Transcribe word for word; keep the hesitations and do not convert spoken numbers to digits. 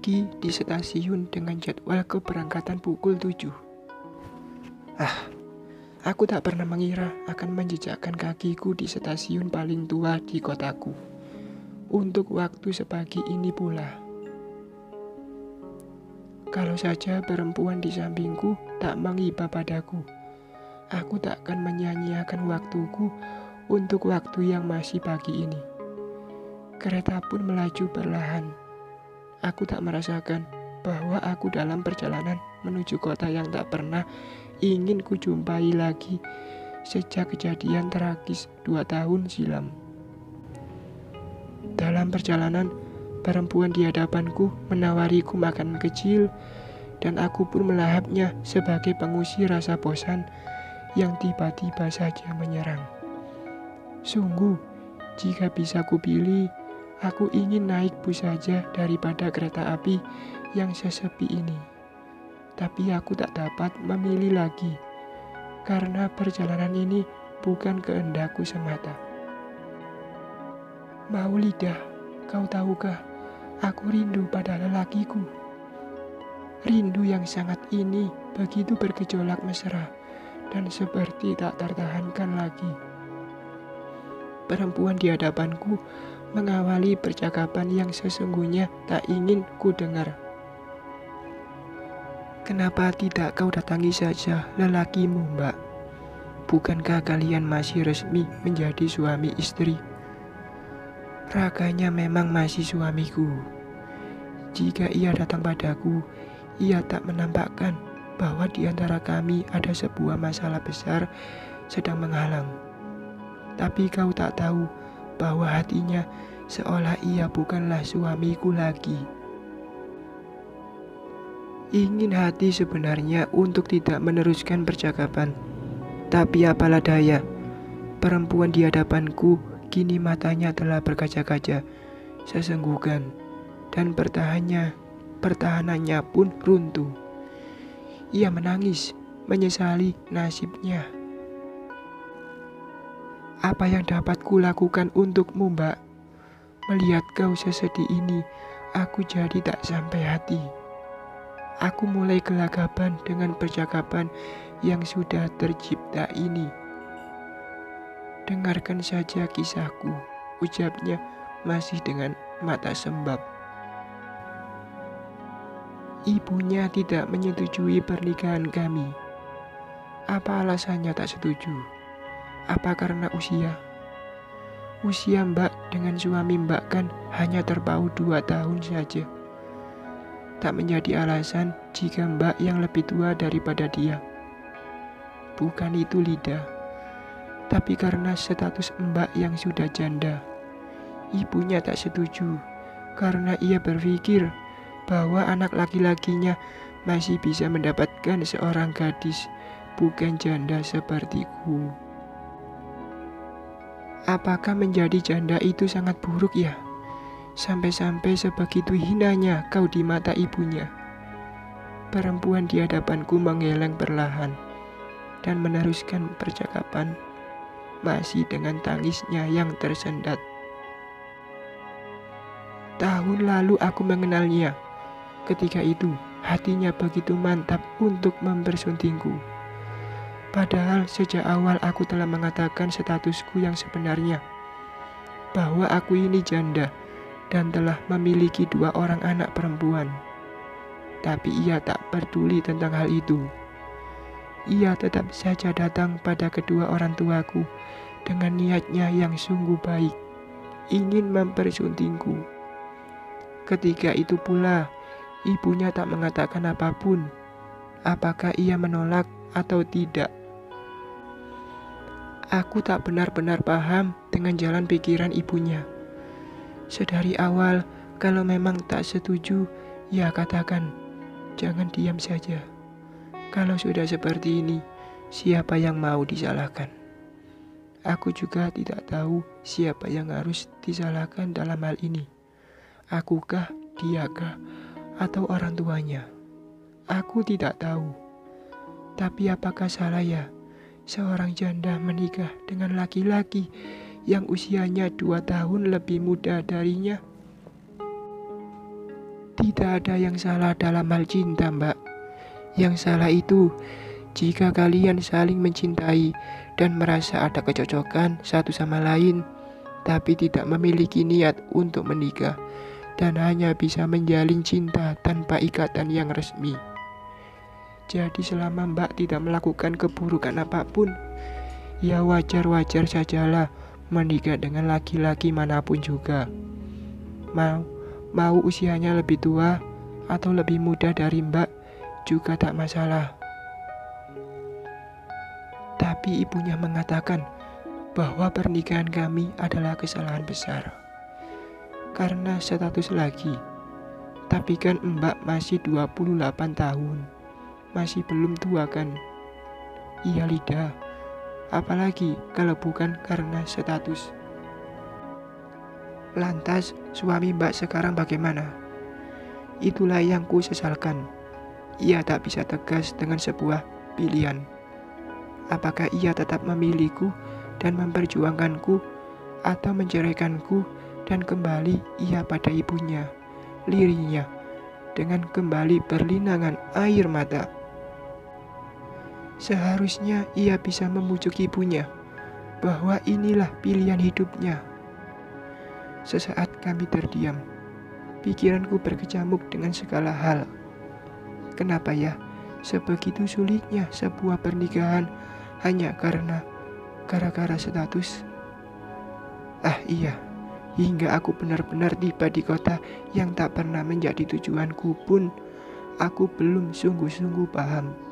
pagi di stasiun dengan jadwal keberangkatan pukul tujuh. Ah, aku tak pernah mengira akan menjejakkan kakiku di stasiun paling tua di kotaku. Untuk waktu sepagi ini pula. Kalau saja perempuan di sampingku tak mengiba padaku, aku tak akan menyia-nyiakan waktuku untuk waktu yang masih pagi ini. Kereta pun melaju perlahan. Aku tak merasakan bahwa aku dalam perjalanan menuju kota yang tak pernah ingin kujumpai lagi sejak kejadian tragis dua tahun silam. Dalam perjalanan, perempuan di hadapanku menawariku makanan kecil dan aku pun melahapnya sebagai pengusir rasa bosan yang tiba-tiba saja menyerang. Sungguh, jika bisa kupilih, aku ingin naik bus saja daripada kereta api yang sesepi ini. Tapi aku tak dapat memilih lagi, karena perjalanan ini bukan kehendakku semata. Maulida, kau tahukah, aku rindu pada lelakiku. Rindu yang sangat ini begitu bergejolak mesra dan seperti tak tertahankan lagi. Perempuan di hadapanku mengawali percakapan yang sesungguhnya tak ingin ku dengar. Kenapa tidak kau datangi saja lelakimu, Mbak? Bukankah kalian masih resmi menjadi suami istri? Raganya memang masih suamiku. Jika ia datang padaku, ia tak menampakkan bahwa di antara kami ada sebuah masalah besar sedang menghalang. Tapi kau tak tahu bahwa hatinya seolah ia bukanlah suamiku lagi. Ingin hati sebenarnya untuk tidak meneruskan percakapan. Tapi apalah daya, perempuan di hadapanku kini matanya telah berkaca-kaca, sesenggukan, dan pertahannya, pertahanannya pun runtuh. Ia menangis, menyesali nasibnya. Apa yang dapat kulakukan untukmu, Mbak? Melihat kau sesedih ini, aku jadi tak sampai hati. Aku mulai gelagapan dengan percakapan yang sudah tercipta ini. Dengarkan saja kisahku, ucapnya masih dengan mata sembab. Ibunya tidak menyetujui pernikahan kami. Apa alasannya tak setuju? Apa karena usia? Usia Mbak dengan suami Mbak kan hanya terpaut dua tahun saja. Tak menjadi alasan jika Mbak yang lebih tua daripada dia. Bukan itu Lida, tapi karena status Mbak yang sudah janda. Ibunya tak setuju karena ia berpikir bahwa anak laki-lakinya masih bisa mendapatkan seorang gadis, bukan janda sepertiku. Apakah menjadi janda itu sangat buruk ya? Sampai-sampai sebegitu hinanya kau di mata ibunya. Perempuan di hadapanku menggeleng perlahan dan meneruskan percakapan masih dengan tangisnya yang tersendat. Tahun lalu aku mengenalnya. Ketika itu hatinya begitu mantap untuk mempersuntingku. Padahal sejak awal aku telah mengatakan statusku yang sebenarnya, bahwa aku ini janda dan telah memiliki dua orang anak perempuan. Tapi ia tak peduli tentang hal itu. Ia tetap saja datang pada kedua orang tuaku dengan niatnya yang sungguh baik, ingin mempersuntingku. Ketika itu pula, ibunya tak mengatakan apapun, apakah ia menolak atau tidak. Aku tak benar-benar paham dengan jalan pikiran ibunya. Sedari awal, kalau memang tak setuju, ya katakan, jangan diam saja. Kalau sudah seperti ini, siapa yang mau disalahkan? Aku juga tidak tahu siapa yang harus disalahkan dalam hal ini. Akukah, diakah, atau orang tuanya? Aku tidak tahu. Tapi apakah salah ya seorang janda menikah dengan laki-laki yang usianya dua tahun lebih muda darinya? Tidak ada yang salah dalam hal cinta, Mbak. Yang salah itu jika kalian saling mencintai dan merasa ada kecocokan satu sama lain, tapi tidak memiliki niat untuk menikah dan hanya bisa menjalin cinta tanpa ikatan yang resmi. Jadi selama Mbak tidak melakukan keburukan apapun, ya wajar-wajar sajalah menikah dengan laki-laki manapun juga. Mau, mau usianya lebih tua atau lebih muda dari Mbak juga tak masalah. Tapi ibunya mengatakan bahwa pernikahan kami adalah kesalahan besar karena status lagi. Tapi kan Mbak masih dua puluh delapan tahun, masih belum tua kan? Iya Lida, apalagi kalau bukan karena status. Lantas suami Mbak sekarang bagaimana? Itulah yang ku sesalkan. Ia tak bisa tegas dengan sebuah pilihan. Apakah ia tetap memilihku dan memperjuangkanku, atau menceraikanku dan kembali ia pada ibunya, lirihnya, dengan kembali berlinangan air mata. Seharusnya ia bisa membujuk ibunya bahwa inilah pilihan hidupnya. Sesaat kami terdiam. Pikiranku berkecamuk dengan segala hal. Kenapa ya sebegitu sulitnya sebuah pernikahan hanya karena gara-gara status? Ah iya, hingga aku benar-benar tiba di kota yang tak pernah menjadi tujuanku pun, aku belum sungguh-sungguh paham